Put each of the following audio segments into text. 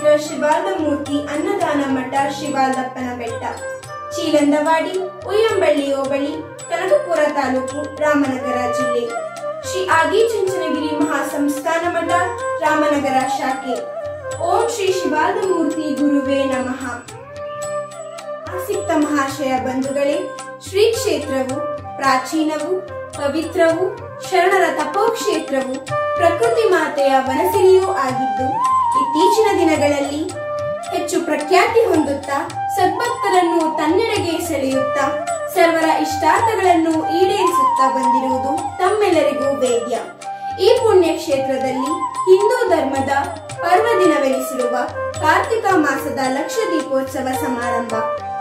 ಕ್ಷೇತ್ರ ಶಿವಾಲದಮೂರ್ತಿ ಅನ್ನದಾನ ಮಠ ಶಿವಾಲದಪ್ಪನ ಬೆಟ್ಟ, ಚೀಲಂದವಾಡಿ, ಉಯ್ಯಂಬಳ್ಳಿ ಹೋಬಳಿ, ಕನಕಪುರ ತಾಲೂಕು, ರಾಮನಗರ ಜಿಲ್ಲೆ. ಶ್ರೀ ಆದಿಚುಂಚನಗಿರಿ ಮಹಾಸಂಸ್ಥಾನ ಮಠ, ರಾಮನಗರ ಶಾಖೆ. ಓಂ ಶ್ರೀ ಶಿವಾಲದಮೂರ್ತಿ ಗುರುವೇ ನಮಃ. ಆಸಕ್ತ ಮಹಾಶಯ ಬಂಧುಗಳೇ, ಶ್ರೀ ಕ್ಷೇತ್ರವು ಪ್ರಾಚೀನವು, ಪವಿತ್ರವು, ಶರಣರ ತಪೋಕ್ಷೇತ್ರವು, ಪ್ರಕೃತಿ ಮಾತೆಯ ವನಸಿರಿಯೂ ಆಗಿದ್ದು, ಇತ್ತೀಚಿನ ದಿನಗಳಲ್ಲಿ ಹೆಚ್ಚು ಪ್ರಖ್ಯಾತಿ ಹೊಂದುತ್ತಾ ಸದ್ಭಕ್ತರನ್ನು ತನ್ನೆಡೆಗೆ ಸೆಳೆಯುತ್ತಾ ಸರ್ವರ ಇಷ್ಟಾರ್ಥಗಳನ್ನು ಈಡೇರಿಸುತ್ತಾ ಬಂದಿರುವುದು ತಮ್ಮೆಲ್ಲರಿಗೂ ವೇದ್ಯ. ಈ ಪುಣ್ಯ ಕ್ಷೇತ್ರದಲ್ಲಿ ಹಿಂದೂ ಧರ್ಮದ ಪರ್ವದಿನವೆನಿಸಿರುವ ಕಾರ್ತಿಕ ಮಾಸದ ಲಕ್ಷ ದೀಪೋತ್ಸವ ಸಮಾರಂಭ.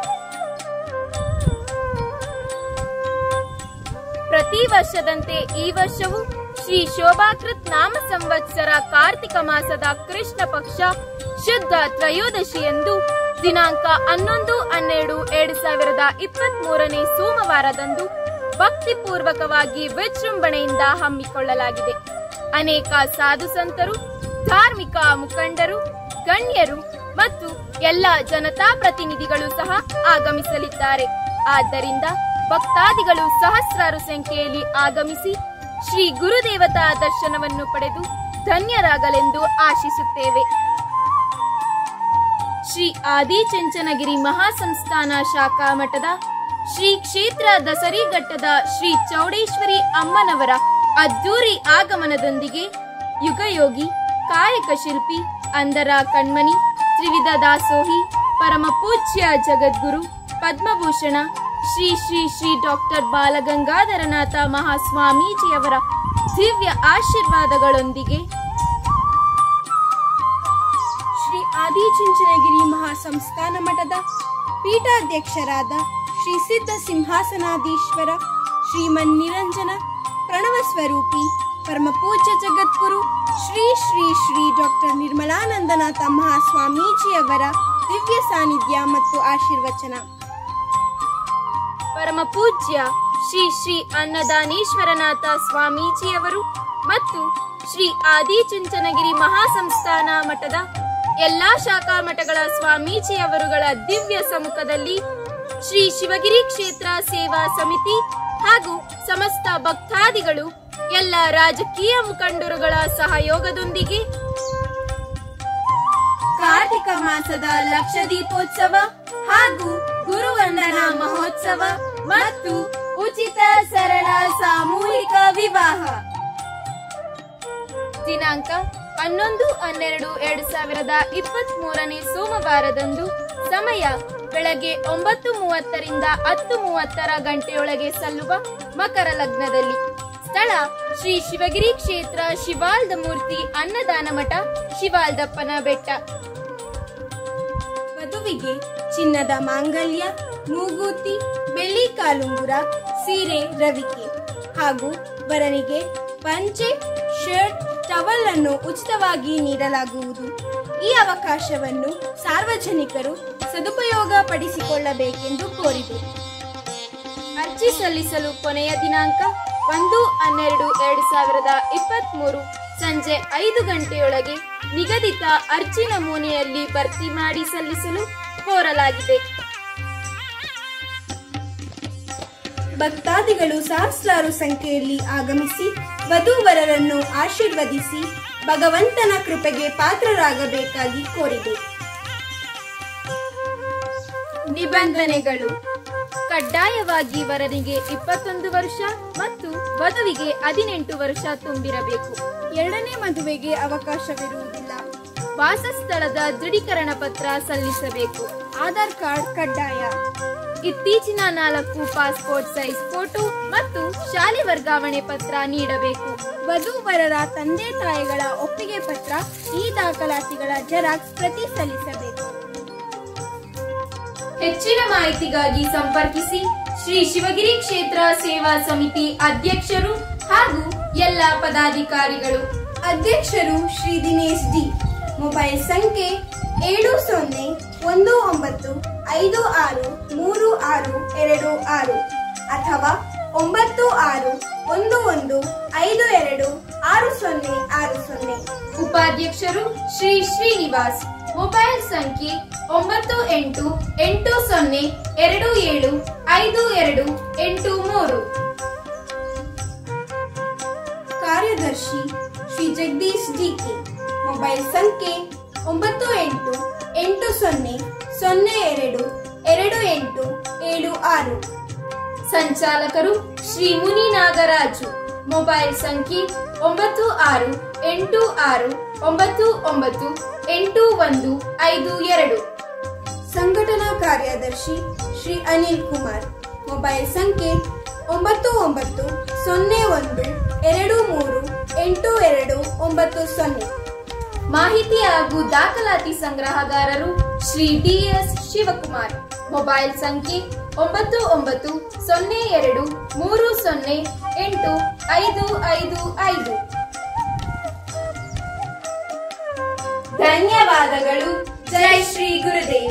ಪ್ರತಿ ವರ್ಷದಂತೆ ಈ ವರ್ಷವೂ ಶ್ರೀ ಶೋಭಾಕೃತ್ ನಾಮ ಸಂವತ್ಸರ ಕಾರ್ತಿಕ ಮಾಸದ ಕೃಷ್ಣ ಪಕ್ಷ ಶುದ್ಧ ತ್ರಯೋದಶಿಯಂದು ದಿನಾಂಕ 11-12-2023 ಸೋಮವಾರದಂದು ಭಕ್ತಿಪೂರ್ವಕವಾಗಿ ವಿಜೃಂಭಣೆಯಿಂದ ಹಮ್ಮಿಕೊಳ್ಳಲಾಗಿದೆ. ಅನೇಕ ಸಾಧು ಸಂತರು, ಧಾರ್ಮಿಕ ಮುಖಂಡರು, ಗಣ್ಯರು ಮತ್ತು ಎಲ್ಲ ಜನತಾ ಪ್ರತಿನಿಧಿಗಳು ಸಹ ಆಗಮಿಸಲಿದ್ದಾರೆ. ಆದ್ದರಿಂದ ಭಕ್ತಾದಿಗಳು ಸಹಸ್ರಾರು ಸಂಖ್ಯೆಯಲ್ಲಿ ಆಗಮಿಸಿ ಶ್ರೀ ಗುರುದೇವತಾ ದರ್ಶನವನ್ನು ಪಡೆದು ಧನ್ಯರಾಗಲೆಂದು ಆಶಿಸುತ್ತೇವೆ. ಶ್ರೀ ಆದಿಚುಂಚನಗಿರಿ ಮಹಾಸಂಸ್ಥಾನ ಶಾಖಾ ಮಠದ ಶ್ರೀ ಕ್ಷೇತ್ರ ದಸರಿಘಟ್ಟದ ಶ್ರೀ ಚೌಡೇಶ್ವರಿ ಅಮ್ಮನವರ ಅದ್ದೂರಿ ಆಗಮನದೊಂದಿಗೆ ಯುಗಯೋಗಿ, ಕಾಯಕ ಶಿಲ್ಪಿ, ಅಂದರ ಕಣ್ಮಣಿ, ತ್ರಿವಿಧ ದಾಸೋಹಿ, ಪರಮ ಪೂಜ್ಯ ಜಗದ್ಗುರು, ಪದ್ಮಭೂಷಣ ಶ್ರೀ ಶ್ರೀ ಶ್ರೀ ಡಾಕ್ಟರ್ ಬಾಲಗಂಗಾಧರನಾಥ ಮಹಾಸ್ವಾಮೀಜಿಯವರ ದಿವ್ಯ ಆಶೀರ್ವಾದಗಳೊಂದಿಗೆ ಶ್ರೀ ಆದಿಚುಂಚನಗಿರಿ ಮಹಾಸಂಸ್ಥಾನ ಮಠದ ಪೀಠಾಧ್ಯಕ್ಷರಾದ ಶ್ರೀ ಸಿದ್ಧ ಸಿಂಹಾಸನಾಧೀಶ್ವರ ಶ್ರೀಮನ್ ನಿರಂಜನ ಪ್ರಣವ ಸ್ವರೂಪಿ ಪರಮ ಪೂಜ್ಯ ಜಗದ್ಗುರು ಶ್ರೀ ಶ್ರೀ ಶ್ರೀ ಡಾಕ್ಟರ್ ನಿರ್ಮಲಾನಂದನಾಥ ಮಹಾಸ್ವಾಮೀಜಿಯವರ ದಿವ್ಯ ಸಾನ್ನಿಧ್ಯ ಮತ್ತು ಆಶೀರ್ವಚನ. ಪರಮ ಪೂಜ್ಯ ಶ್ರೀ ಶ್ರೀ ಅನ್ನದಾನೇಶ್ವರನಾಥ ಸ್ವಾಮೀಜಿಯವರು ಮತ್ತು ಶ್ರೀ ಆದಿಚುಂಚನಗಿರಿ ಮಹಾಸಂಸ್ಥಾನ ಮಠದ ಎಲ್ಲಾ ಶಾಖಾ ಮಠಗಳ ಸ್ವಾಮೀಜಿಯವರುಗಳ ದಿವ್ಯ ಸಮ್ಮುಖದಲ್ಲಿ ಶ್ರೀ ಶಿವಗಿರಿ ಕ್ಷೇತ್ರ ಸೇವಾ ಸಮಿತಿ ಹಾಗೂ ಸಮಸ್ತ ಭಕ್ತಾದಿಗಳು, ಎಲ್ಲ ರಾಜಕೀಯ ಮುಖಂಡರುಗಳ ಸಹಯೋಗದೊಂದಿಗೆ ಕಾರ್ತಿಕ ಮಾಸದ ಲಕ್ಷ ದೀಪೋತ್ಸವ ಹಾಗೂ ಗುರುವಂದನಾ ಮಹೋತ್ಸವ ಮತ್ತು ಉಚಿತ ಸರಳ ಸಾಮೂಹಿಕ ವಿವಾಹ ದಿನಾಂಕ 11-12-2023 ಸೋಮವಾರದಂದು ಸಮಯ ಬೆಳಗ್ಗೆ 9:30 10:30 ಗಂಟೆಯೊಳಗೆ ಸಲ್ಲುವ ಮಕರ ಲಗ್ನದಲ್ಲಿ. ಸ್ಥಳ ಶ್ರೀ ಶಿವಗಿರಿ ಕ್ಷೇತ್ರ ಶಿವಾಲದಮೂರ್ತಿ ಅನ್ನದಾನ ಮಠ, ಶಿವಾಲದಪ್ಪನ ಬೆಟ್ಟ. ವಧುವಿಗೆ ಚಿನ್ನದ ಮಾಂಗಲ್ಯ, ಮೂಗುತಿ, ಬೆಳ್ಳಿ ಕಾಲುಂಗುರ, ಸೀರೆ, ರವಿಕೆ ಹಾಗೂ ವರನಿಗೆ ಪಂಚೆ, ಶರ್ಟ್, ಟವಲ್ ಅನ್ನು ಉಚಿತವಾಗಿ ನೀಡಲಾಗುವುದು. ಈ ಅವಕಾಶವನ್ನು ಸಾರ್ವಜನಿಕರು ಸದುಪಯೋಗ ಪಡಿಸಿಕೊಳ್ಳಬೇಕೆಂದು ಕೋರಿದೆ. ಅರ್ಜಿ ಸಲ್ಲಿಸಲು ಕೊನೆಯ ದಿನಾಂಕ 1-12-2023 ಸಂಜೆ 5 ಗಂಟೆಯೊಳಗೆ ನಿಗದಿತ ಅರ್ಜಿ ನಮೂನೆಯಲ್ಲಿ ಭರ್ತಿ ಮಾಡಿ ಸಲ್ಲಿಸಲು ಕೋರಲಾಗಿದೆ. ಭಕ್ತಾದಿಗಳು ಸಹಸ್ರಾರು ಸಂಖ್ಯೆಯಲ್ಲಿ ಆಗಮಿಸಿ ವಧೂವರರನ್ನು ಆಶೀರ್ವದಿಸಿ ಭಗವಂತನ ಕೃಪೆಗೆ ಪಾತ್ರರಾಗಬೇಕಾಗಿ ಕೋರಿದೆ. ನಿಬಂಧನೆಗಳು: ಕಡ್ಡಾಯವಾಗಿ ವರನಿಗೆ 21 ವರ್ಷ ಮತ್ತು ವಧುವಿಗೆ 18 ವರ್ಷ ತುಂಬಿರಬೇಕು. ಎರಡನೇ ಮದುವೆಗೆ ಅವಕಾಶವಿರುವುದಿಲ್ಲ. ವಾಸಸ್ಥಳದ ದೃಢೀಕರಣ ಪತ್ರ ಸಲ್ಲಿಸಬೇಕು. ಆಧಾರ್ ಕಾರ್ಡ್ ಕಡ್ಡಾಯ. ಇತ್ತೀಚಿನ 4 ಪಾಸ್ಪೋರ್ಟ್ ಸೈಜ್ ಫೋಟೋ ಮತ್ತು ಶಾಲೆ ವರ್ಗಾವಣೆ ಪತ್ರ ನೀಡಬೇಕು. ವಧೂವರರ ತಂದೆ ತಾಯಿಗಳ ಒಪ್ಪಿಗೆ ಪತ್ರ, ಈ ದಾಖಲಾತಿಗಳ ಜೆರಾಕ್ಸ್ ಪ್ರತಿ ಸಲ್ಲಿಸಬೇಕು. ಹೆಚ್ಚಿನ ಮಾಹಿತಿಗಾಗಿ ಸಂಪರ್ಕಿಸಿ ಶ್ರೀ ಶಿವಗಿರಿ ಕ್ಷೇತ್ರ ಸೇವಾ ಸಮಿತಿ ಅಧ್ಯಕ್ಷರು ಹಾಗೂ ಎಲ್ಲ ಪದಾಧಿಕಾರಿಗಳು. ಅಧ್ಯಕ್ಷರು ಶ್ರೀ ದಿನೇಶ್ ಡಿ. ಮೊಬೈಲ್ ಸಂಖ್ಯೆ 7019563626 ಅಥವಾ 9611526060. ಉಪಾಧ್ಯಕ್ಷರು ಶ್ರೀ ಶ್ರೀನಿವಾಸ್. ಮೊಬೈಲ್ ಸಂಖ್ಯೆ 9880275283. ಕಾರ್ಯದರ್ಶಿ ಶ್ರೀ ಜಗದೀಶ್ ಜಿಕೆ. ಮೊಬೈಲ್ ಸಂಖ್ಯೆ 9880022876. ಸಂಚಾಲಕರು ಶ್ರೀ ಮುನಿ ನಾಗರಾಜು. ಮೊಬೈಲ್ ಸಂಖ್ಯೆ 9686998152. ಸಂಘಟನಾ ಕಾರ್ಯದರ್ಶಿ ಶ್ರೀ ಅನಿಲ್ ಕುಮಾರ್. ಮೊಬೈಲ್ ಸಂಖ್ಯೆ 9901238290. ಮಾಹಿತಿ ಹಾಗೂ ದಾಖಲಾತಿ ಸಂಗ್ರಹಗಾರರು ಶ್ರೀ ಡಿಎಸ್ ಶಿವಕುಮಾರ್. ಮೊಬೈಲ್ ಸಂಖ್ಯೆ 9902308555. ಧನ್ಯವಾದಗಳು. ಜೈ ಶ್ರೀ ಗುರುದೇವ್.